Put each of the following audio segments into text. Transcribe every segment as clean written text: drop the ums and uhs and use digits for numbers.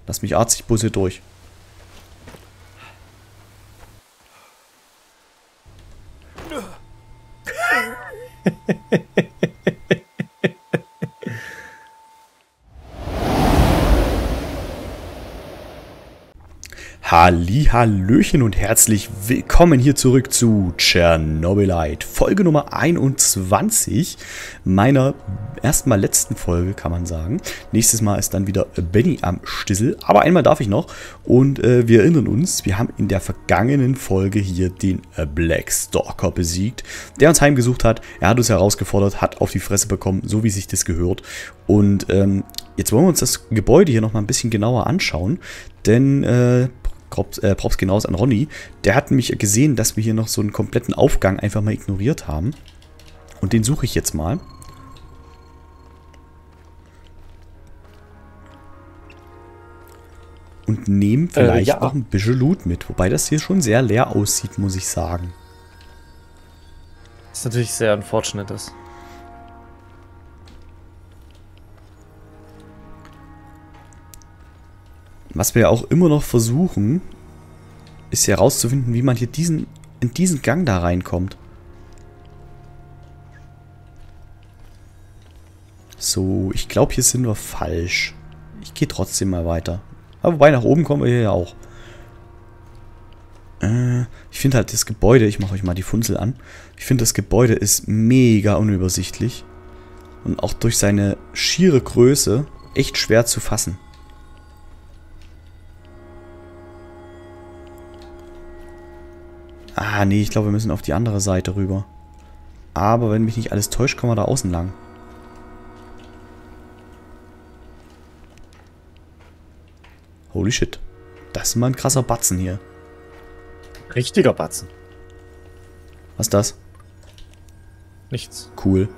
Lass mich Arzt, ich bus hier durch. Hallihallöchen und herzlich willkommen hier zurück zu Chernobylite, Folge Nummer 21 meiner erstmal letzten Folge, kann man sagen. Nächstes Mal ist dann wieder Benny am Stissel, aber einmal darf ich noch und wir erinnern uns, wir haben in der vergangenen Folge hier den Black Stalker besiegt, der uns heimgesucht hat. Er hat uns herausgefordert, hat auf die Fresse bekommen, so wie sich das gehört. Und jetzt wollen wir uns das Gebäude hier nochmal ein bisschen genauer anschauen, denn Props gehen raus an Ronny. Der hat nämlich gesehen, dass wir hier noch so einen kompletten Aufgang einfach mal ignoriert haben. Und den suche ich jetzt mal. Und nehme vielleicht noch ein bisschen Loot mit. Wobei das hier schon sehr leer aussieht, muss ich sagen. Das ist natürlich sehr unfortunate ist. Was wir ja auch immer noch versuchen, ist herauszufinden, wie man hier in diesen Gang da reinkommt. So, ich glaube, hier sind wir falsch. Ich gehe trotzdem mal weiter. Aber wobei, nach oben kommen wir hier ja auch. Ich finde halt das Gebäude, ich mache euch mal die Funzel an. Ich finde das Gebäude ist mega unübersichtlich. Und auch durch seine schiere Größe echt schwer zu fassen. Ah, nee, ich glaube, wir müssen auf die andere Seite rüber. Aber wenn mich nicht alles täuscht, kommen wir da außen lang. Holy shit. Das ist mal ein krasser Batzen hier. Richtiger Batzen. Was ist das? Nichts. Cool.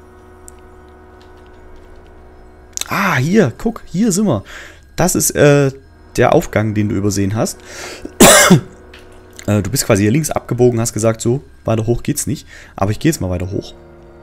Ah, hier, guck, hier sind wir. Das ist der Aufgang, den du übersehen hast. Du bist quasi hier links abgebogen, hast gesagt, so, weiter hoch geht's nicht. Aber ich gehe jetzt mal weiter hoch.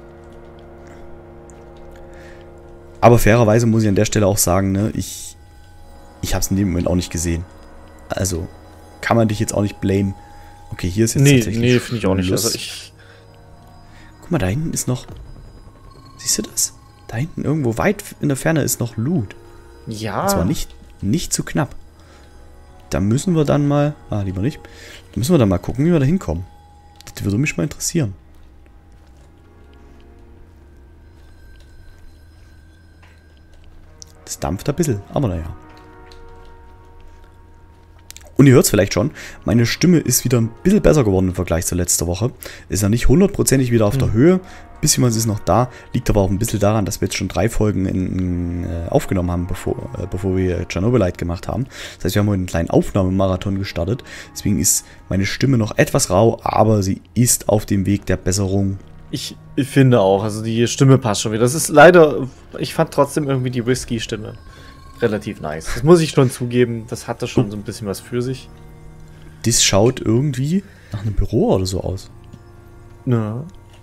Aber fairerweise muss ich an der Stelle auch sagen, ne, ich habe es in dem Moment auch nicht gesehen. Also, kann man dich jetzt auch nicht blamen. Okay, hier ist jetzt tatsächlich Nee, finde ich auch nicht. Schluss. Also Guck mal, da hinten ist noch... Siehst du das? Da hinten irgendwo weit in der Ferne ist noch Loot. Ja. Und zwar nicht zu knapp. Da müssen wir dann mal... Ah, lieber nicht. Da müssen wir dann mal gucken, wie wir da hinkommen. Das würde mich mal interessieren. Das dampft ein bisschen, aber naja. Und ihr hört es vielleicht schon, meine Stimme ist wieder ein bisschen besser geworden im Vergleich zur letzten Woche. Ist ja nicht hundertprozentig wieder auf der Höhe. Ein bisschen was ist noch da. Liegt aber auch ein bisschen daran, dass wir jetzt schon 3 Folgen aufgenommen haben, bevor wir Chernobylite gemacht haben. Das heißt, wir haben heute einen kleinen Aufnahmemarathon gestartet. Deswegen ist meine Stimme noch etwas rau, aber sie ist auf dem Weg der Besserung. Ich finde auch, also die Stimme passt schon wieder. Das ist leider, ich fand trotzdem irgendwie die Whisky-Stimme relativ nice. Das muss ich schon zugeben, das hatte schon so ein bisschen was für sich. Das schaut irgendwie nach einem Büro oder so aus. Ja.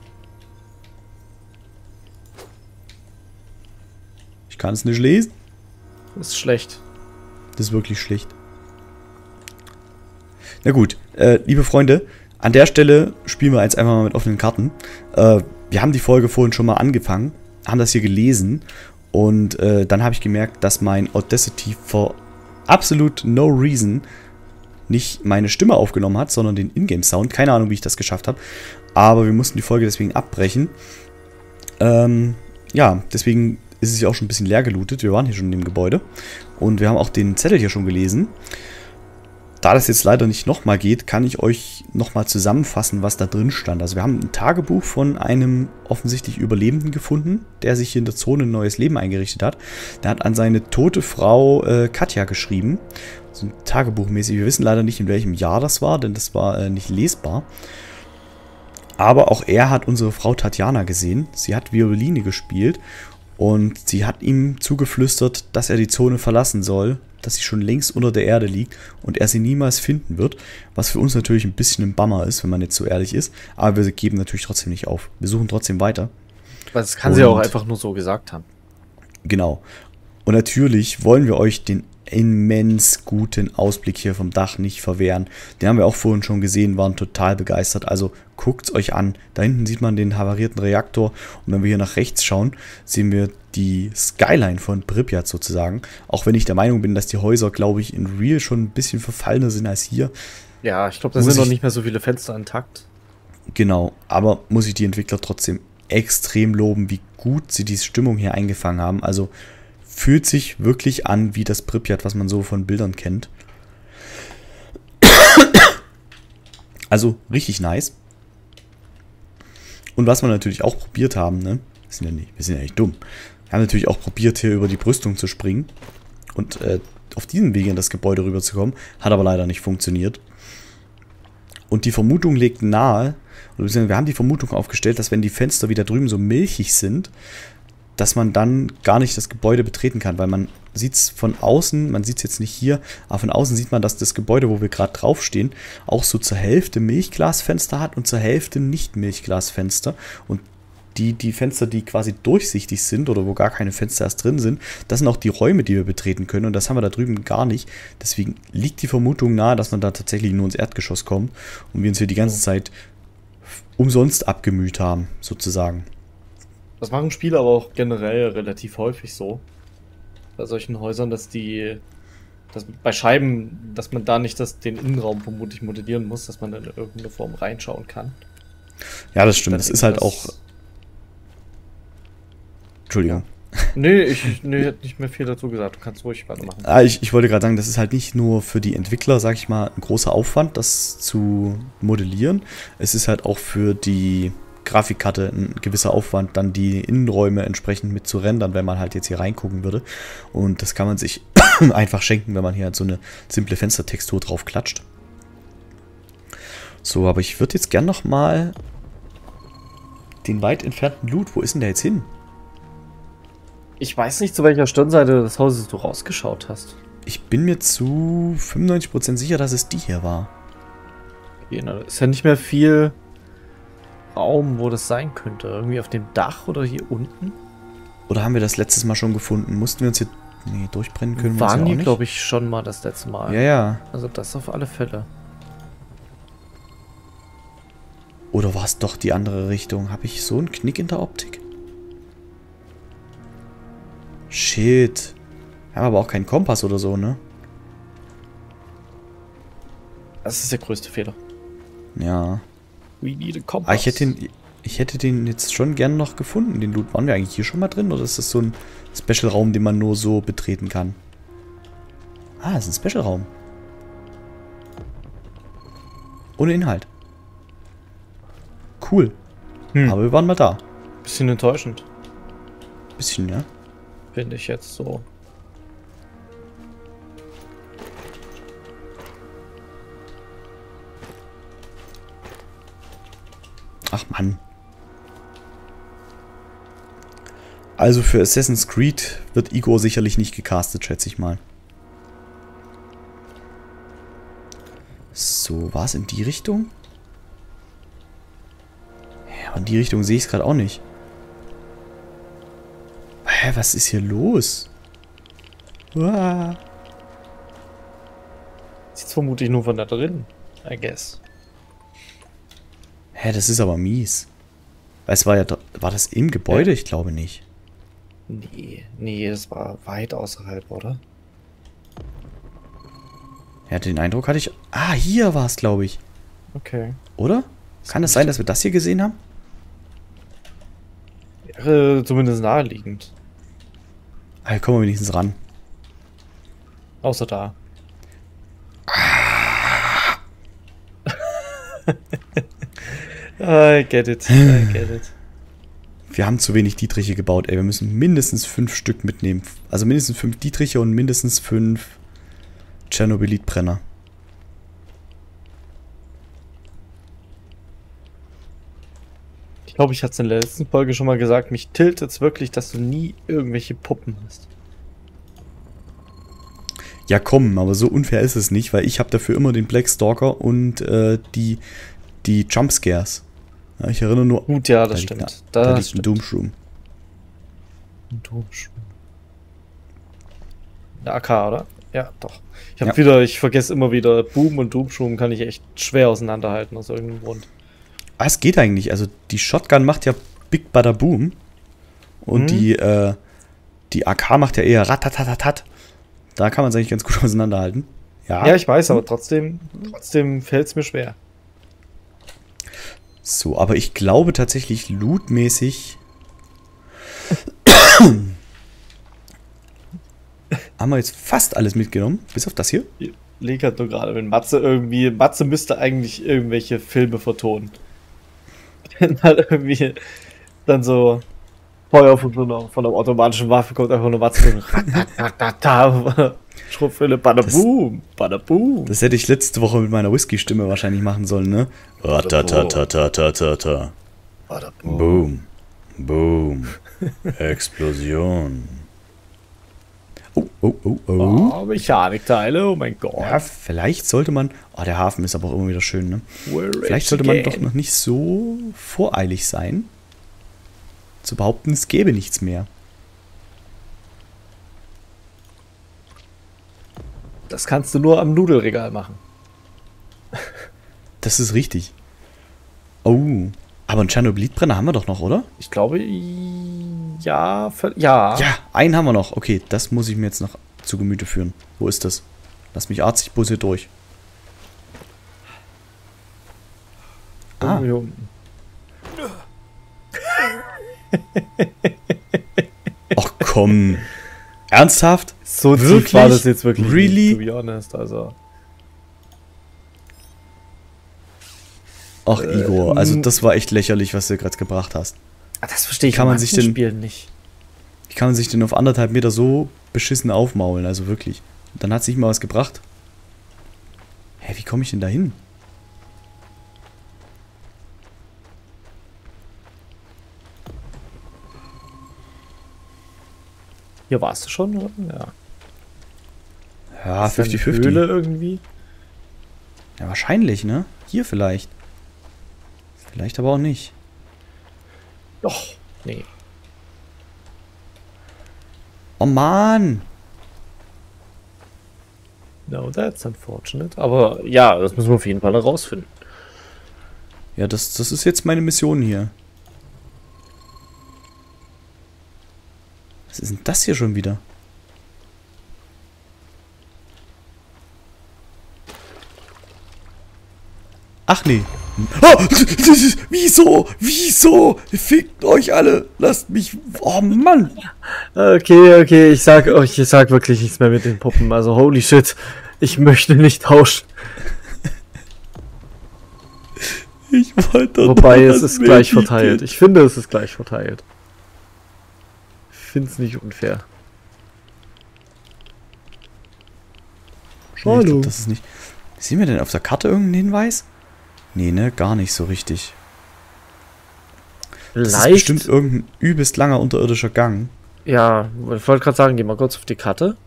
Ich kann es nicht lesen. Das ist schlecht. Das ist wirklich schlecht. Na gut, liebe Freunde, an der Stelle spielen wir jetzt einfach mal mit offenen Karten. Wir haben die Folge vorhin schon mal angefangen, haben das hier gelesen und dann habe ich gemerkt, dass mein Audacity for absolute no reason nicht meine Stimme aufgenommen hat, sondern den Ingame-Sound. Keine Ahnung, wie ich das geschafft habe, aber wir mussten die Folge deswegen abbrechen. Ja, deswegen ist es ja auch schon ein bisschen leer gelootet. Wir waren hier schon in dem Gebäude und wir haben auch den Zettel hier schon gelesen. Da das jetzt leider nicht nochmal geht, kann ich euch nochmal zusammenfassen, was da drin stand. Also wir haben ein Tagebuch von einem offensichtlich Überlebenden gefunden, der sich hier in der Zone ein neues Leben eingerichtet hat. Der hat an seine tote Frau Katja geschrieben. So tagebuchmäßig. Wir wissen leider nicht, in welchem Jahr das war, denn das war nicht lesbar. Aber auch er hat unsere Frau Tatjana gesehen. Sie hat Violine gespielt und sie hat ihm zugeflüstert, dass er die Zone verlassen soll, dass sie schon längst unter der Erde liegt und er sie niemals finden wird, was für uns natürlich ein bisschen ein Bummer ist, wenn man jetzt so ehrlich ist, aber wir geben natürlich trotzdem nicht auf. Wir suchen trotzdem weiter. Weil das kann sie auch einfach nur so gesagt haben. Genau. Und natürlich wollen wir euch den immens guten Ausblick hier vom Dach nicht verwehren. Den haben wir auch vorhin schon gesehen, waren total begeistert. Also guckt es euch an. Da hinten sieht man den havarierten Reaktor. Und wenn wir hier nach rechts schauen, sehen wir die Skyline von Pripyat sozusagen. Auch wenn ich der Meinung bin, dass die Häuser, glaube ich, in Real schon ein bisschen verfallener sind als hier. Ja, ich glaube, da sind noch nicht mehr so viele Fenster intakt. Genau, aber muss ich die Entwickler trotzdem extrem loben, wie gut sie die Stimmung hier eingefangen haben. Also fühlt sich wirklich an wie das Pripyat, was man so von Bildern kennt. Also richtig nice. Und was wir natürlich auch probiert haben, ne? Wir sind ja nicht dumm. Wir haben natürlich auch probiert, hier über die Brüstung zu springen und auf diesem Wege in das Gebäude rüberzukommen. Hat aber leider nicht funktioniert. Und die Vermutung legt nahe, oder wir haben die Vermutung aufgestellt, dass wenn die Fenster wieder drüben so milchig sind, dass man dann gar nicht das Gebäude betreten kann, weil man sieht es von außen, man sieht es jetzt nicht hier, aber von außen sieht man, dass das Gebäude, wo wir gerade draufstehen, auch so zur Hälfte Milchglasfenster hat und zur Hälfte nicht Milchglasfenster. Und die Fenster, die quasi durchsichtig sind oder wo gar keine Fenster erst drin sind, das sind auch die Räume, die wir betreten können und das haben wir da drüben gar nicht. Deswegen liegt die Vermutung nahe, dass man da tatsächlich nur ins Erdgeschoss kommt und wir uns hier die ganze Zeit umsonst abgemüht haben, sozusagen. Das machen Spiele aber auch generell relativ häufig so. Bei solchen Häusern, dass bei Scheiben, dass man da nicht den Innenraum vermutlich modellieren muss, dass man dann in irgendeine Form reinschauen kann. Ja, das stimmt. Das ist halt auch... Entschuldigung. Nee, ich hätte nicht mehr viel dazu gesagt. Du kannst ruhig weitermachen. Ich wollte gerade sagen, das ist halt nicht nur für die Entwickler, sag ich mal, ein großer Aufwand, das zu modellieren. Es ist halt auch für die Grafikkarte ein gewisser Aufwand, dann die Innenräume entsprechend mit zu rendern, wenn man halt jetzt hier reingucken würde. Und das kann man sich einfach schenken, wenn man hier halt so eine simple Fenstertextur drauf klatscht. So, aber ich würde jetzt gern nochmal den weit entfernten Loot, wo ist denn der jetzt hin? Ich weiß nicht, zu welcher Stirnseite des Hauses du rausgeschaut hast. Ich bin mir zu 95% sicher, dass es die hier war. Okay, na, ist ja nicht mehr viel Raum, wo das sein könnte. Irgendwie auf dem Dach oder hier unten? Oder haben wir das letztes Mal schon gefunden? Mussten wir uns hier... Nee, durchbrennen können wir uns ja Waren auch die, nicht. glaube ich, schon mal das letzte Mal. Ja, ja. Also das auf alle Fälle. Oder war es doch die andere Richtung? Habe ich so einen Knick in der Optik? Shit. Wir haben aber auch keinen Kompass oder so, ne? Das ist der größte Fehler. Ja. We need a compass. Ah, ich hätte den jetzt schon gern noch gefunden. Den Loot, waren wir eigentlich hier schon mal drin? Oder ist das so ein Special-Raum, den man nur so betreten kann? Ah, das ist ein Special-Raum. Ohne Inhalt. Cool. Aber wir waren mal da. Bisschen enttäuschend. Bisschen, ja. Finde ich jetzt so. Ach Mann. Also für Assassin's Creed wird Igor sicherlich nicht gecastet, schätze ich mal. So, war es in die Richtung? Ja, in die Richtung sehe ich es gerade auch nicht. Hä, was ist hier los? Uah. Sieht vermutlich nur von da drin, I guess. Hä, das ist aber mies. Es war ja, war das im Gebäude? Ich glaube nicht. Nee, das war weit außerhalb, oder? Ja, den Eindruck hatte ich... Ah, hier war es, glaube ich. Okay. Oder? Kann es sein, dass wir das hier gesehen haben? Wäre zumindest naheliegend. Ah, hier kommen wir wenigstens ran. Außer da. I get it. I get it. Wir haben zu wenig Dietriche gebaut, ey. Wir müssen mindestens 5 Stück mitnehmen. Also mindestens 5 Dietriche und mindestens 5 Tschernobylit-Brenner. Ich glaube, ich hatte es in der letzten Folge schon mal gesagt, mich tiltet es wirklich, dass du nie irgendwelche Puppen hast. Ja komm, aber so unfair ist es nicht, weil ich habe dafür immer den Black Stalker und die Jumpscares. Ja, ich erinnere nur... Gut, ja, das stimmt. Da liegt ein Doomshroom. Ein Doomshroom. Eine AK, oder? Ja, doch. Ich vergesse immer wieder, Boom und Doomschuhen kann ich echt schwer auseinanderhalten, aus irgendeinem Grund. Ah, es geht eigentlich. Also die Shotgun macht ja Big Bada Boom. Und die AK macht ja eher Ratatatatat. Da kann man es eigentlich ganz gut auseinanderhalten. Ja, Ja, ich weiß, aber trotzdem fällt es mir schwer. So, aber ich glaube tatsächlich lootmäßig haben wir jetzt fast alles mitgenommen. Bis auf das hier. Leg halt nur gerade, wenn Matze müsste eigentlich irgendwelche Filme vertonen. Wenn halt irgendwie dann so Feuer von einer automatischen Waffe kommt, einfach nur Matze. Schrotflinte, badaboom, badaboom. Das hätte ich letzte Woche mit meiner Whisky-Stimme wahrscheinlich machen sollen, ne? Ratatatatata. Boom. Boom. Explosion. Oh, Mechanikteile, oh mein Gott. Ja, vielleicht sollte man... Oh, der Hafen ist aber auch immer wieder schön, ne? Vielleicht sollte man doch noch nicht so voreilig sein, zu behaupten, es gäbe nichts mehr. Das kannst du nur am Nudelregal machen. Das ist richtig. Oh, aber einen Tschernobyl-Brenner haben wir doch noch, oder? Ich glaube, ja. Ja, einen haben wir noch. Okay, das muss ich mir jetzt noch zu Gemüte führen. Wo ist das? Lass mich Arzt, ich bus hier durch. Ah. Hier unten. Ach komm. Ernsthaft? So Wirklich? tief war das jetzt wirklich Really? nicht, to be honest, also. Ach Igor, also das war echt lächerlich, was du gerade gebracht hast. Das verstehe ich Kann man in sich manchen denn- Spielen nicht. Wie kann man sich denn auf 1,5 Meter so beschissen aufmaulen? Also wirklich. Und dann hat es nicht mal was gebracht. Hä, wie komme ich denn da hin? Hier warst du schon, oder? Ja. Ja, Ist da eine 50-50. Höhle irgendwie? Ja, wahrscheinlich, ne? Hier vielleicht. Vielleicht aber auch nicht. Doch. Nee. Oh Mann! No, that's unfortunate. Aber ja, das müssen wir auf jeden Fall herausfinden. Ja, das ist jetzt meine Mission hier. Was ist denn das hier schon wieder? Ach nee. Oh, wieso? Wieso? Fickt euch alle. Lasst mich... Oh Mann. Okay, ich sag wirklich nichts mehr mit den Puppen. Also holy shit, ich möchte nicht tauschen. Ich wollte Wobei nur es das ist gleich Medikit. verteilt. Ich finde, es ist gleich verteilt. Ich finde es nicht unfair. Nee, ich glaub, das ist nicht... Sehen wir denn auf der Karte irgendeinen Hinweis? Nee, ne? Gar nicht so richtig. Das ist bestimmt irgendein übelst langer unterirdischer Gang. Ja, ich wollte gerade sagen, geh mal kurz auf die Karte.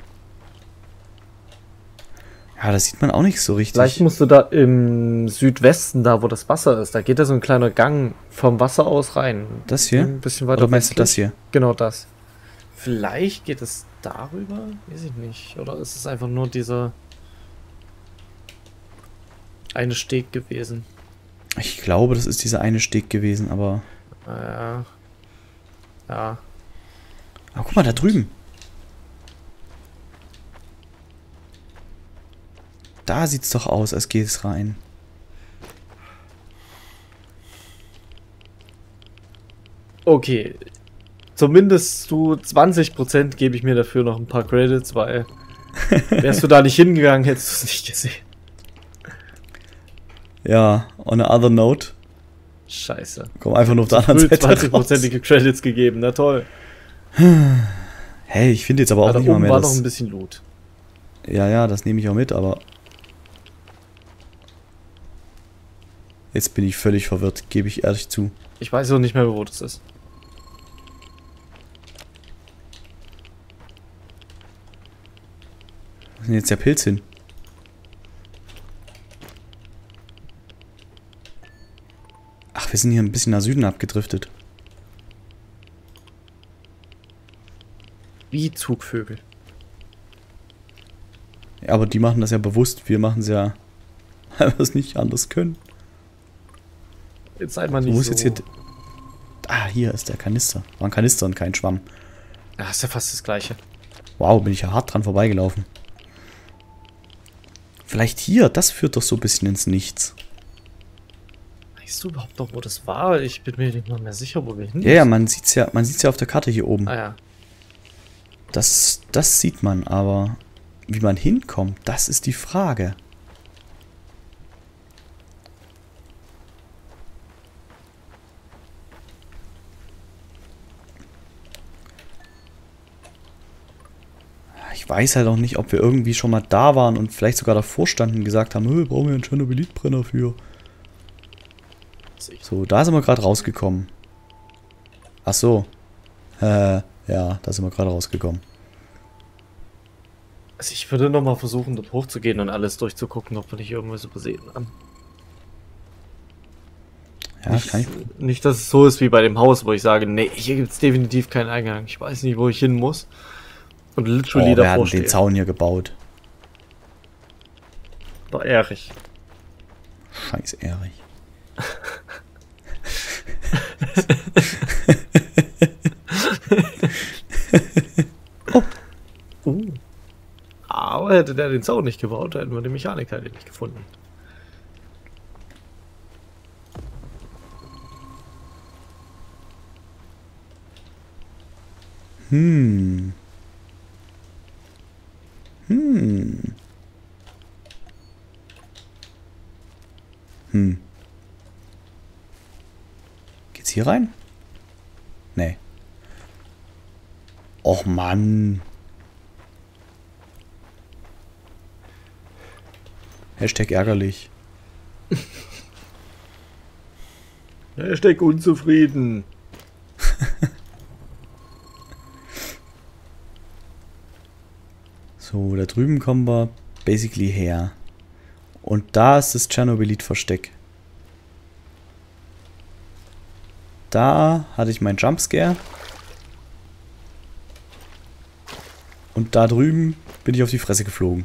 Ja, das sieht man auch nicht so richtig. Vielleicht musst du da im Südwesten, da wo das Wasser ist, da geht da so ein kleiner Gang vom Wasser aus rein. Das hier? Ein bisschen weiter Oder meinst du westlich. das hier? Genau das. Vielleicht geht es darüber? Weiß ich nicht. Oder ist es einfach nur dieser eine Steg gewesen? Ich glaube, das ist dieser eine Steg gewesen, aber... Ja. Ja. Aber guck mal, da drüben. Da sieht's doch aus, als geht es rein. Okay. Zumindest zu 20% gebe ich mir dafür noch ein paar Credits, weil wärst du da nicht hingegangen, hättest du es nicht gesehen. Ja, on a other note. Scheiße. Komm einfach nur auf der anderen Seite raus. 20%ige Credits gegeben, na toll. Hey, ich finde jetzt aber auch Da nicht mal oben mehr war noch das... ein bisschen Loot. Ja, das nehme ich auch mit, aber... Jetzt bin ich völlig verwirrt, gebe ich ehrlich zu. Ich weiß auch nicht mehr, wo das ist. Wo ist denn jetzt der Pilz hin? Ach, wir sind hier ein bisschen nach Süden abgedriftet. Wie Zugvögel. Ja, aber die machen das ja bewusst. Wir machen es ja, weil wir es nicht anders können. Jetzt seid mal nicht Wo so... ist jetzt hier... Ah, hier ist der Kanister. War ein Kanister und kein Schwamm. Ja, ist ja fast das Gleiche. Wow, bin ich ja hart dran vorbeigelaufen. Vielleicht hier, das führt doch so ein bisschen ins Nichts. Weißt du überhaupt noch, wo das war? Ich bin mir nicht mal mehr sicher, wo wir hin Ja, ja, man sieht's ja auf der Karte hier oben. Ah ja. Das sieht man, aber wie man hinkommt, das ist die Frage. Ich weiß halt auch nicht, ob wir irgendwie schon mal da waren und vielleicht sogar davor standen und gesagt haben, brauchen wir einen Tschernobylit-Brenner für. So, da sind wir gerade rausgekommen. Ach so. Ja, da sind wir gerade rausgekommen. Also ich würde nochmal versuchen, dort hochzugehen und alles durchzugucken, ob wir nicht irgendwas übersehen haben. Ja, nicht, kann ich. Nicht, dass es so ist wie bei dem Haus, wo ich sage, nee, hier gibt es definitiv keinen Eingang. Ich weiß nicht, wo ich hin muss. Und literally Wir davor hatten den Zaun hier gebaut. War Erich. Scheiß Erich. Oh. Aber hätte der den Zaun nicht gebaut, hätten wir den Mechaniker nicht gefunden. Geht's hier rein? Nee. Och Mann. Hashtag ärgerlich. Hashtag unzufrieden. So, da drüben kommen wir basically her. Und da ist das Tschernobylit-Versteck. Da hatte ich meinen Jumpscare. Und da drüben bin ich auf die Fresse geflogen.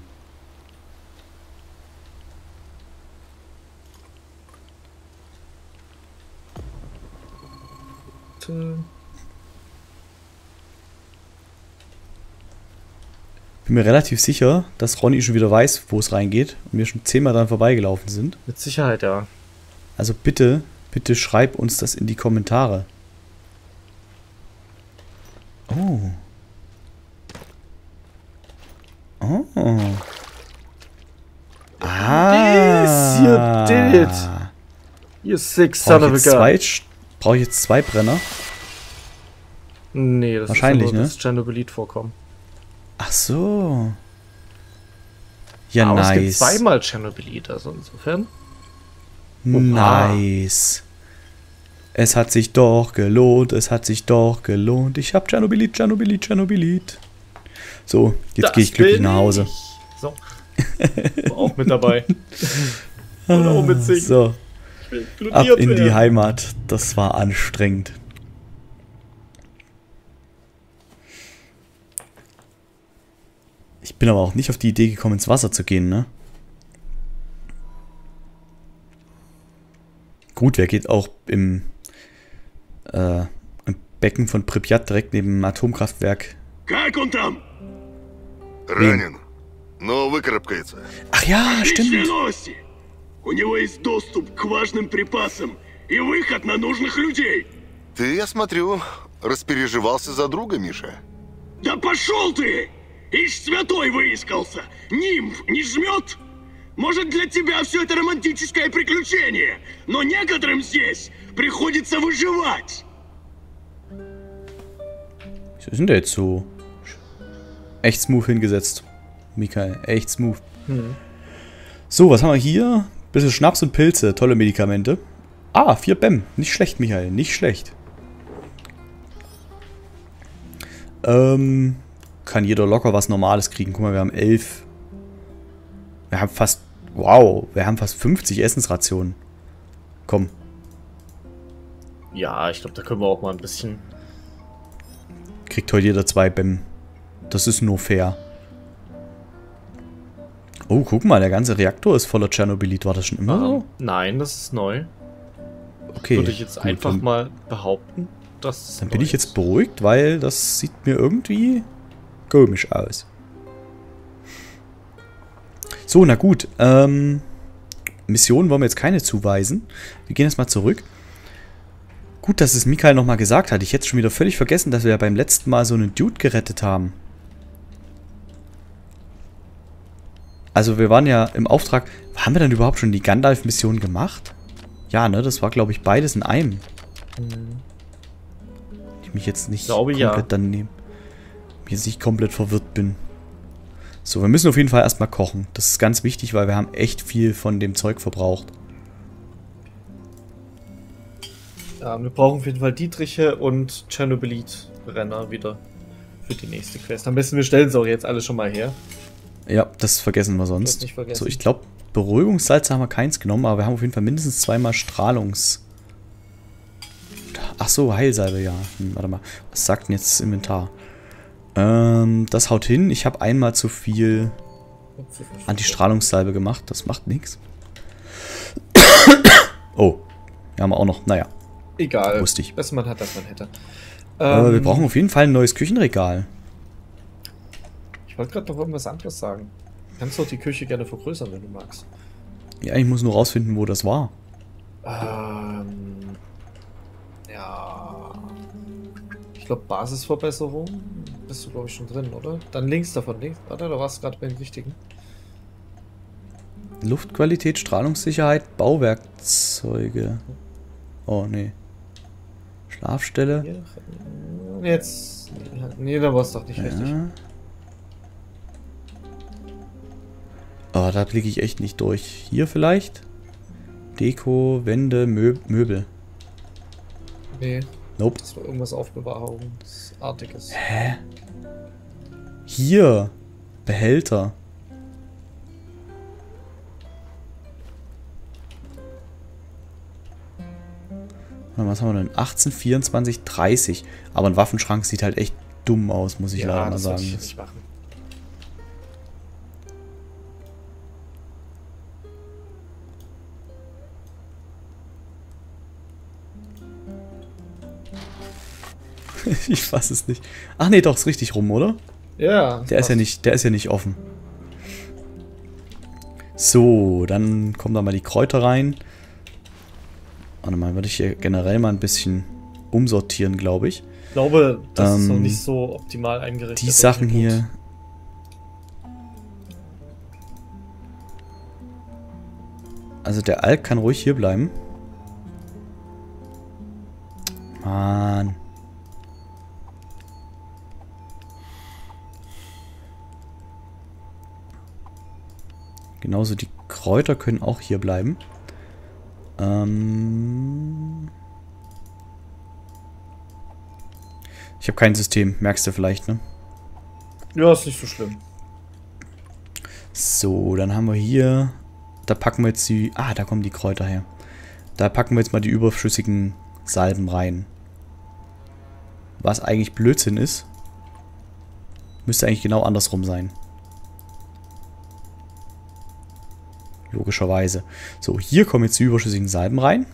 Bin mir relativ sicher, dass Ronny schon wieder weiß, wo es reingeht. Und wir schon 10-mal dran vorbeigelaufen sind. Mit Sicherheit, ja. Also bitte, bitte schreib uns das in die Kommentare. Oh. Oh. This you did. You sick son of a gun. Brauche ich jetzt zwei Brenner? Nee, das wahrscheinlich, ist ja nur ne? das Tschernobylit vorkommen. Ach so. Ja, aber nice. es gibt zweimal Tschernobylit, also insofern. Nice. Es hat sich doch gelohnt, es hat sich doch gelohnt. Ich hab Tschernobylit, Tschernobylit, Tschernobylit. So, jetzt gehe ich glücklich nach Hause. So. War auch mit dabei. Und auch mit singen. So. Ab in die Heimat. Das war anstrengend. Ich bin aber auch nicht auf die Idee gekommen, ins Wasser zu gehen, ne? Gut, wer geht auch im Becken von Pripyat direkt neben dem Atomkraftwerk? Как он там? Ранен, но выкарабкается. Ach ja, stimmt. Новости. У него есть доступ к важным припасам и выход на нужных людей. Ты, я смотрю, распереживался за друга, Миша. Да пошел ты! Ишь, святой выискался. Нимф не жмет? Может, для тебя все это романтическое приключение, но некоторым здесь приходится выживать. Was ist denn der jetzt so? Echt smooth hingesetzt. Michael, echt smooth. So, was haben wir hier? Bisschen Schnaps und Pilze, tolle Medikamente. Ah, 4 Bäm. Nicht schlecht, Michael, nicht schlecht. Kann jeder locker was Normales kriegen. Guck mal, wir haben 11. Wir haben fast... Wow, wir haben fast 50 Essensrationen. Komm. Ja, ich glaube, da können wir auch mal ein bisschen... Kriegt heute jeder 2 Bäm. Das ist nur fair. Oh, guck mal, der ganze Reaktor ist voller Tschernobylit. War das schon immer so? Nein, das ist neu. Okay. Würde ich jetzt gut, einfach mal behaupten, dass es Dann neu bin ich ist. jetzt beruhigt, weil das sieht mir irgendwie komisch aus. So, na gut. Missionen wollen wir jetzt keine zuweisen. Wir gehen jetzt mal zurück. Gut, dass es Mikael nochmal gesagt hat. Ich hätte schon wieder völlig vergessen, dass wir ja beim letzten Mal so einen Dude gerettet haben. Also wir waren ja im Auftrag... Haben wir dann überhaupt schon die Gandalf-Mission gemacht? Ja, ne? Das war, glaube ich, beides in einem. Ich mich jetzt nicht komplett daneben... Jetzt nicht komplett verwirrt bin. So, wir müssen auf jeden Fall erstmal kochen. Das ist ganz wichtig, weil wir haben echt viel von dem Zeug verbraucht. Ja, wir brauchen auf jeden Fall Dietriche und Tschernobylit-Brenner wieder für die nächste Quest. Am besten wir stellen sie auch jetzt alle schon mal her. Ja, das vergessen wir Das sonst. nicht vergessen. So, ich glaube, Beruhigungssalze haben wir keins genommen, aber wir haben auf jeden Fall mindestens zweimal Strahlungs... Ach so, Heilsalbe, ja. Warte mal, was sagt denn jetzt das Inventar? Das haut hin. Ich habe einmal zu viel Anti-Strahlungssalbe gemacht. Das macht nichts. Oh, wir haben wir auch noch. Naja, Egal. wusste ich. Besser man hat, als man hätte. Wir brauchen auf jeden Fall ein neues Küchenregal. Ich wollte gerade noch irgendwas anderes sagen. Du kannst doch die Küche gerne vergrößern, wenn du magst. Ja, ich muss nur rausfinden, wo das war. Ja. Ich glaube, Basisverbesserung. Bist du, glaube ich, schon drin, oder? Dann links davon, links. Warte, da warst du gerade beim richtigen. Luftqualität, Strahlungssicherheit, Bauwerkzeuge. Oh, nee. Schlafstelle. Hier. Jetzt. Nee, da war es doch nicht richtig. Ja. Oh, da blicke ich echt nicht durch. Hier vielleicht? Deko, Wände, Möbel. Nee, Nope. das war irgendwas Aufbewahrungsartiges. Hä? Hier. Behälter. Was haben wir denn? 18, 24, 30. Aber ein Waffenschrank sieht halt echt dumm aus, muss ich leider mal das wollte sagen. ich nicht machen. Ich fasse es nicht. Ach nee, doch, ist richtig rum, oder? Ja. Der ist ja nicht offen. So, dann kommen da mal die Kräuter rein. Warte mal, würde ich hier generell mal ein bisschen umsortieren, glaube ich. Ich glaube, das ist noch nicht so optimal eingerichtet. Die Sachen hier. Also der Alk kann ruhig hier bleiben. Mann. Genauso die Kräuter können auch hier bleiben. Ich habe kein System, merkst du vielleicht, ne? Ja, ist nicht so schlimm. So, dann haben wir hier... Da packen wir jetzt die... Ah, da kommen die Kräuter her. Da packen wir jetzt mal die überschüssigen Salben rein. Was eigentlich Blödsinn ist. Müsste eigentlich genau andersrum sein. Logischerweise. So, hier kommen jetzt die überschüssigen Salben rein.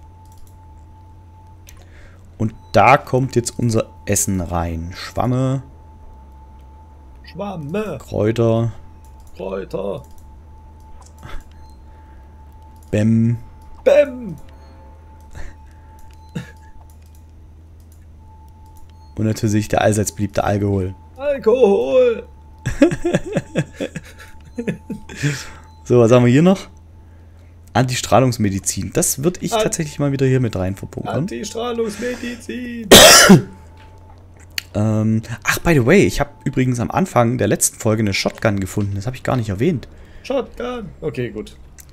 Und da kommt jetzt unser Essen rein. Schwamme. Schwamme. Kräuter. Kräuter. Bäm. Bäm. Und natürlich der allseits beliebte Alkohol. Alkohol. So, was haben wir hier noch? Antistrahlungsmedizin. Das würde ich tatsächlich mal wieder hier mit rein verbunkern. Antistrahlungsmedizin. Ach, by the way, ich habe übrigens am Anfang der letzten Folge eine Shotgun gefunden. Das habe ich gar nicht erwähnt. Shotgun. Okay, gut.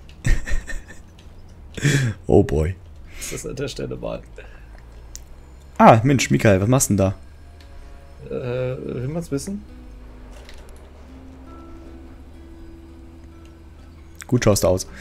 Oh boy. Das ist an der Stelle mal. Ah, Mensch, Mikael, was machst du denn da? Will man's wissen? Gut schaust du aus.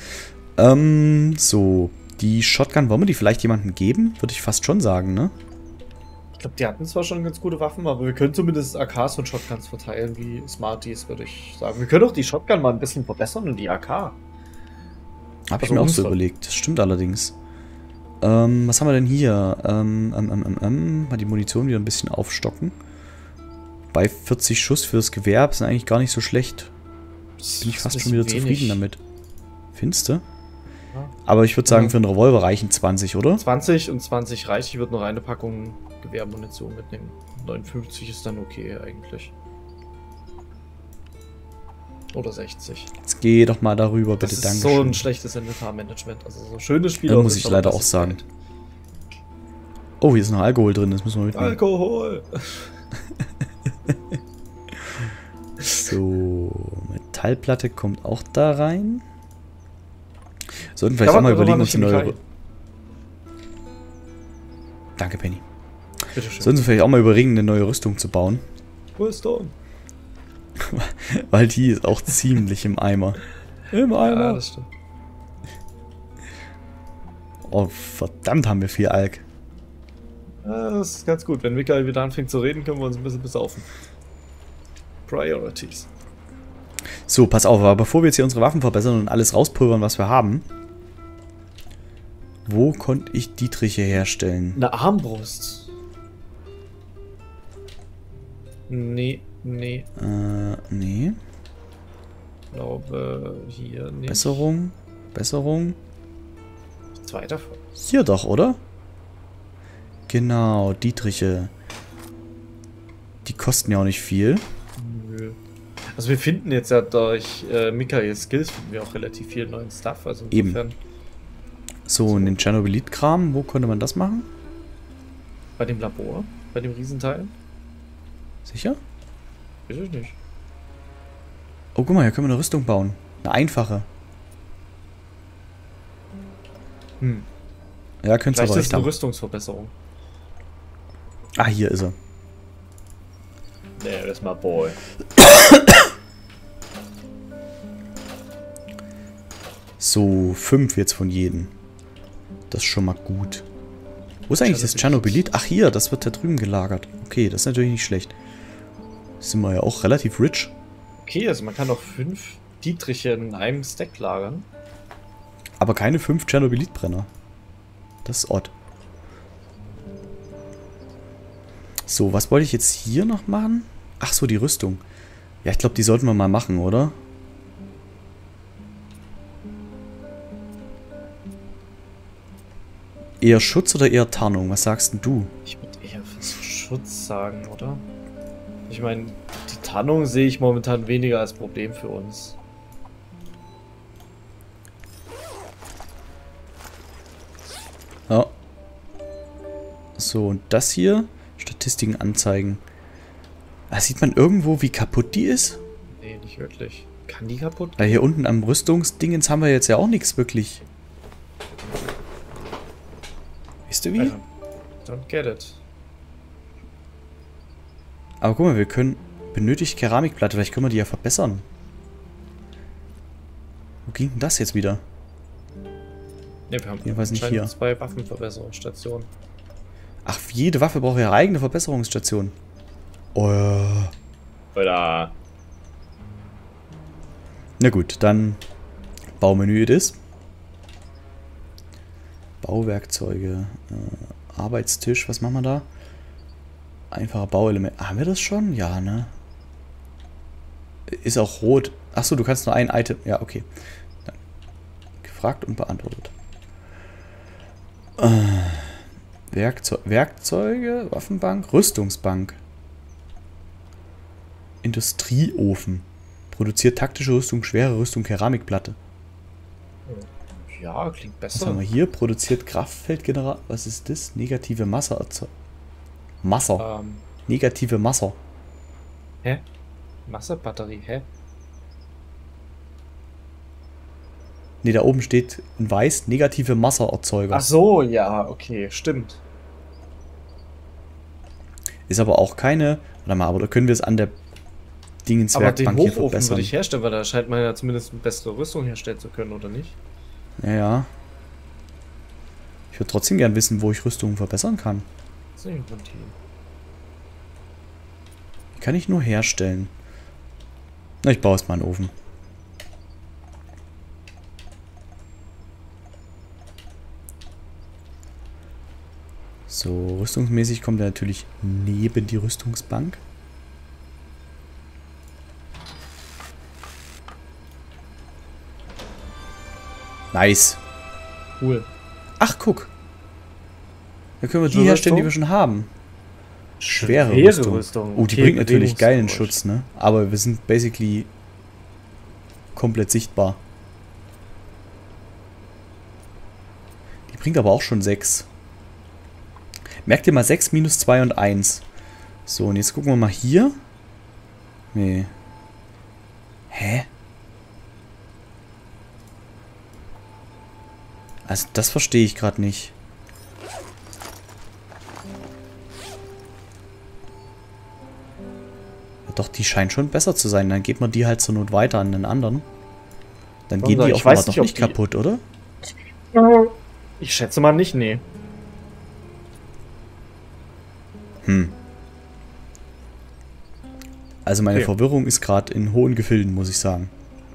So, die Shotgun, wollen wir die vielleicht jemandem geben? Würde ich fast schon sagen, ne? glaube, die hatten zwar schon ganz gute Waffen, aber wir können zumindest AKs und Shotguns verteilen, wie Smarties, würde ich sagen. Wir können auch die Shotgun mal ein bisschen verbessern und die AK. Habe ich Also mir auch so unsere. überlegt. Das stimmt allerdings. Was haben wir denn hier? Mal die Munition wieder ein bisschen aufstocken. Bei 40 Schuss fürs Gewehr sind eigentlich gar nicht so schlecht. Bin ich fast schon wieder zufrieden damit. Findest du? Ja. Aber ich würde sagen, für einen Revolver reichen 20, oder? 20 und 20 reicht. Ich würde noch eine Packung Gewehrmunition mitnehmen. 59 ist dann okay eigentlich. Oder 60. Jetzt geh doch mal darüber, Das bitte, ist danke so schön. ein schlechtes Inventarmanagement. Also so schönes Spiel. Da muss ich leider auch sagen. Oh, hier ist noch Alkohol drin, das müssen wir mitnehmen. Alkohol! So, Metallplatte kommt auch da rein. Sollten vielleicht auch mal überlegen, uns eine neue... Danke, Penny. Bitteschön. Sollten Sie vielleicht auch mal überlegen, eine neue Rüstung zu bauen. Wisdom. Weil die ist auch ziemlich im Eimer. Im Ja, Eimer. das stimmt. Oh, verdammt haben wir viel Alk. Ja, das ist ganz gut. Wenn Michael wieder anfängt zu reden, können wir uns ein bisschen besaufen. Priorities. So, pass auf, aber bevor wir jetzt hier unsere Waffen verbessern und alles rauspulvern, was wir haben. Wo konnte ich Dietriche herstellen? Eine Armbrust. Nee. Nee. Ich glaube, hier nicht. Besserung. Zwei davon. Hier doch, oder? Genau, Dietriche. Die kosten ja auch nicht viel. Nö. Also wir finden jetzt ja durch Michaels Skills finden wir auch relativ viel neuen Stuff. Also Eben. insofern So, und den Tschernobylit-Kram, wo konnte man das machen? bei dem Labor, bei dem Riesenteil. Sicher? Weiß ich nicht. Oh, guck mal, hier können wir eine Rüstung bauen. Eine einfache. Ja, könnte es Vielleicht aber ist echt eine haben. Rüstungsverbesserung. Ah, hier ist er. Nee, das ist mal Boy. So, 5 jetzt von jedem. Das ist schon mal gut. Wo ist eigentlich das Tschernobylit? Ach, hier, das wird da drüben gelagert. Okay, das ist natürlich nicht schlecht. Sind wir ja auch relativ rich. Okay, also man kann auch 5 Dietriche in einem Stack lagern. Aber keine 5 Tschernobylit-Brenner. Das ist odd. So, was wollte ich jetzt hier noch machen? Ach so, die Rüstung. Ja, ich glaube, die sollten wir mal machen, oder? Eher Schutz oder eher Tarnung? Was sagst denn du? Ich würde eher für so Schutz sagen, oder? Ich meine, die Tarnung sehe ich momentan weniger als Problem für uns. Ja. So, und das hier? Statistiken anzeigen. Da sieht man irgendwo, wie kaputt die ist? Nee, nicht wirklich. Kann die kaputt Weil hier unten am Rüstungsdingens haben wir jetzt ja auch nichts wirklich. Weißt du wie? gehen? Don't get it. Aber guck mal, wir können... Benötigt Keramikplatte, vielleicht können wir die ja verbessern. Wo ging denn das jetzt wieder? Ne, wir haben Jedenfalls nicht anscheinend hier. 2 Waffenverbesserungsstationen. Ach, jede Waffe braucht ihre eigene Verbesserungsstation. Oh ja. Oder? Na gut, dann Baumenü it is. Bauwerkzeuge. Arbeitstisch, was machen wir da? Einfache Bauelement. Haben wir das schon? Ja, ne? Ist auch rot. Achso, du kannst nur ein Item. Ja, okay. Dann gefragt und beantwortet. Werkzeuge, Waffenbank, Rüstungsbank. Industrieofen. Produziert taktische Rüstung, schwere Rüstung, Keramikplatte. Ja, klingt Was haben besser. wir hier? Produziert Kraftfeldgenerator. Was ist das? Negative Masse erzeugt. Masse. Negative Masse. Hä? Massebatterie, hä? Ne, da oben steht in weiß negative Masseerzeuger. Ach so, ja, okay, stimmt. Ist aber auch keine. Warte mal, aber da können wir es an der Aber den Dingenswerkbank hier Hochofen würde verbessern. ich herstellen, weil da scheint man ja zumindest eine bessere Rüstung herstellen zu können, oder nicht? Ja, ja. Ich würde trotzdem gern wissen, wo ich Rüstungen verbessern kann. Das ist nicht ein Team. kann ich nur herstellen. Na, ich baue erst mal einen Ofen. So, rüstungsmäßig kommt er natürlich neben die Rüstungsbank. Nice. Cool. Ach, guck. Da können wir die Schwere herstellen, die wir Rüstung? schon haben. Schwere Rüstung. Oh, die Okay, bringt natürlich geilen Bewegungsgeräusch. Schutz, ne? Aber wir sind basically komplett sichtbar. Die bringt aber auch schon 6. Merkt ihr mal 6, minus 2 und 1. So, und jetzt gucken wir mal hier. Nee. Hä? Also, das verstehe ich gerade nicht. Ja, doch, die scheint schon besser zu sein. Dann geht man die halt zur Not weiter an den anderen. Dann gehen die Ich offenbar weiß doch nicht, ob nicht die- kaputt, oder? Ich schätze mal nicht, nee. Also meine Okay. Verwirrung ist gerade in hohen Gefilden, muss ich sagen.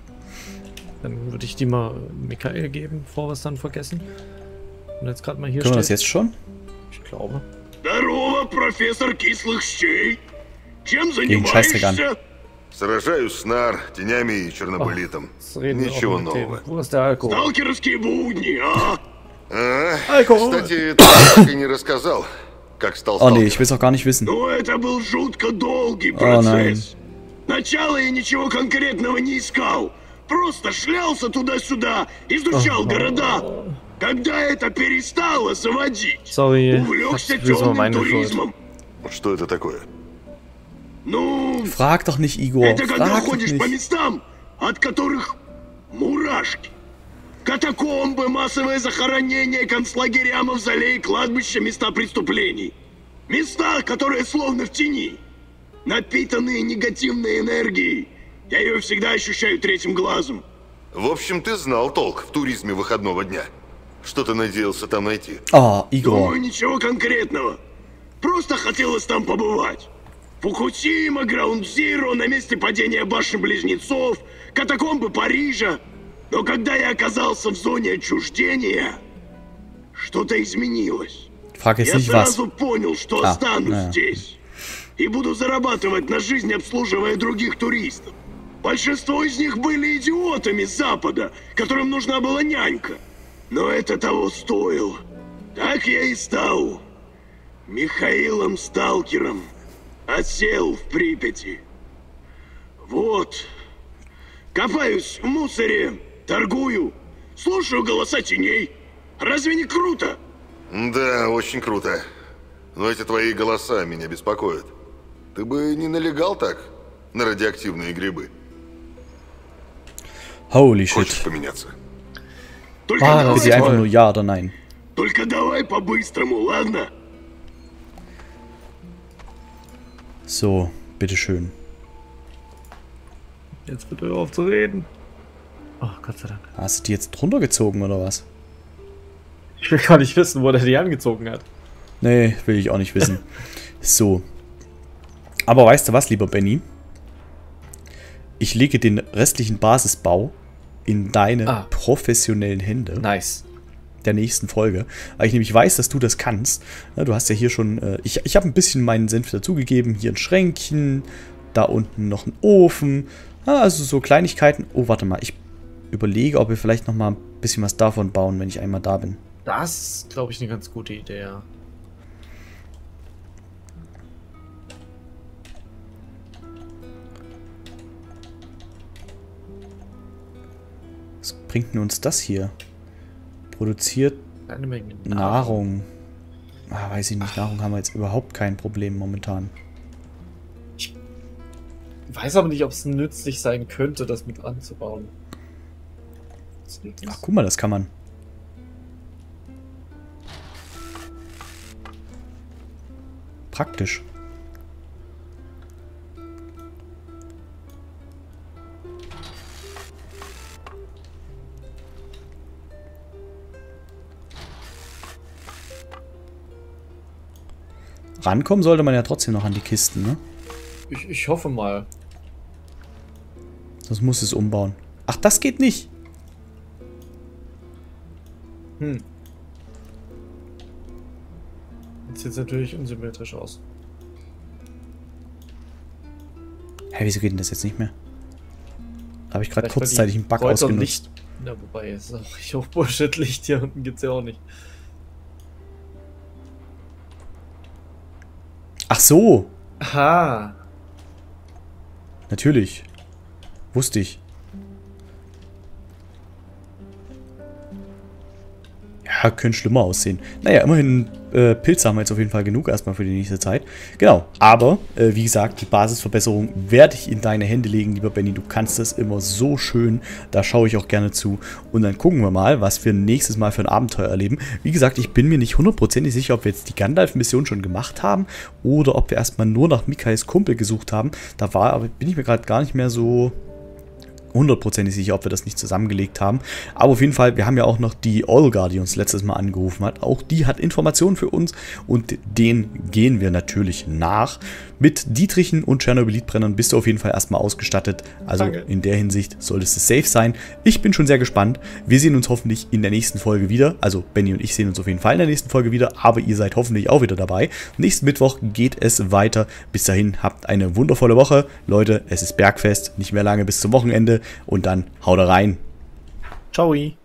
Dann würde ich die mal Michael geben, bevor wir es dann vergessen. Und jetzt gerade mal hier Können wir das steht. jetzt schon? Ich glaube. Здорово, профессор кислых щей. Чем Gegen Scheißdreck an. занимаешься? Сражаюсь с нар, тенями и чернобылитом. Jetzt reden wir Ничего auch mit dem. нового. Wo ist der Alkohol? Сталкерские будни, а? Alkohol! Кстати, ты так и не рассказал, как стал Oh nee, сталкером. ich will es auch gar nicht wissen. Ну, это был жутко долгий О, процесс. Сначала я ничего конкретного не искал. Просто шлялся туда-сюда, изучал города. Когда это перестало заводить, Sorry, увлекся das ist темным meine Schuld. туризмом. Что это такое? Ну, Frag doch nicht, Igor. это когда Frag doch ходишь по nicht. местам, от которых мурашки. Катакомбы, массовые захоронения, концлагеря, мавзолеи, кладбища, места преступлений. Места, которые словно в тени. Напитанные негативной энергией. Я ее всегда ощущаю третьим глазом. В общем, ты знал толк в туризме выходного дня. Что ты надеялся там найти? Oh, Igor. Думаю, ничего конкретного. Просто хотелось там побывать. Фукусима, Граунд-Зиро, на месте падения башен-близнецов, катакомбы Парижа. Но когда я оказался в зоне отчуждения, что-то изменилось. Frag jetzt Я nicht was. сразу понял, что А, останусь да. здесь. И буду зарабатывать на жизнь, обслуживая других туристов. Большинство из них были идиотами с Запада, которым нужна была нянька. Но это того стоило. Так я и стал Михаилом Сталкером. Осел в Припяти. Вот. Копаюсь в мусоре, торгую, слушаю голоса теней. Разве не круто? Да, очень круто. Но эти твои голоса меня беспокоят. Ты бы не налегал так на радиоактивные грибы? Holy Хочешь shit. поменяться? Только А, давай, Bitte einfach nur ja oder nein. только давай по-быстрому, ладно? So, bitteschön. Jetzt bitte hör auf zu reden. Oh, Gott sei Dank. Hast du die jetzt drunter gezogen oder was? Ich will gar nicht wissen, wo der die angezogen hat. Nee, will ich auch nicht wissen. So. Aber weißt du was, lieber Benny? Ich lege den restlichen Basisbau in deine professionellen Hände Nice. der nächsten Folge, weil ich nämlich weiß, dass du das kannst. Ja, du hast ja hier schon, ich habe ein bisschen meinen Senf dazugegeben. Hier ein Schränkchen, da unten noch ein Ofen. Ja, also so Kleinigkeiten. Oh, warte mal, ich überlege, ob wir vielleicht noch mal ein bisschen was davon bauen, wenn ich einmal da bin. Das ist, glaube ich, eine ganz gute Idee, ja. Was bringt denn uns das hier? Produziert Eine Menge Nahrung. Ah, weiß ich nicht, Nahrung haben wir jetzt überhaupt kein Problem momentan. Ich weiß aber nicht, ob es nützlich sein könnte, das mit anzubauen. Ach, guck mal, das kann man. Praktisch. Rankommen sollte man ja trotzdem noch an die Kisten, ne? Ich hoffe mal. Sonst muss es umbauen. Ach, das geht nicht. Sieht jetzt natürlich unsymmetrisch aus. Hä, wieso geht denn das jetzt nicht mehr? Da habe ich gerade Vielleicht, weil kurzzeitig die einen Bug Kreuzer ausgenutzt. Licht. Ja, wobei, es ist auch nicht auf Bullshit-Licht. Hier unten gibt's ja auch nicht. Ach so. Aha. Natürlich. Wusste ich. Ja, könnte schlimmer aussehen. Naja, immerhin Pilze haben wir jetzt auf jeden Fall genug erstmal für die nächste Zeit. Genau, aber wie gesagt, die Basisverbesserung werde ich in deine Hände legen, lieber Benny. Du kannst das immer so schön. Da schaue ich auch gerne zu. Und dann gucken wir mal, was wir nächstes Mal für ein Abenteuer erleben. Wie gesagt, ich bin mir nicht hundertprozentig sicher, ob wir jetzt die Gandalf-Mission schon gemacht haben oder ob wir erstmal nur nach Mikaels Kumpel gesucht haben. Bin ich mir gerade gar nicht mehr so hundertprozentig sicher, ob wir das nicht zusammengelegt haben. Aber auf jeden Fall, wir haben ja auch noch die Olga, die uns letztes Mal angerufen hat. Auch die hat Informationen für uns und denen gehen wir natürlich nach. Mit Dietrichen und Tschernobylitbrennern bist du auf jeden Fall erstmal ausgestattet. Also Danke. in der Hinsicht solltest du safe sein. Ich bin schon sehr gespannt. Wir sehen uns hoffentlich in der nächsten Folge wieder. Also Benny und ich sehen uns auf jeden Fall in der nächsten Folge wieder. Aber ihr seid hoffentlich auch wieder dabei. Nächsten Mittwoch geht es weiter. Bis dahin habt eine wundervolle Woche. Leute, es ist Bergfest. Nicht mehr lange bis zum Wochenende. Und dann haut rein. Ciao.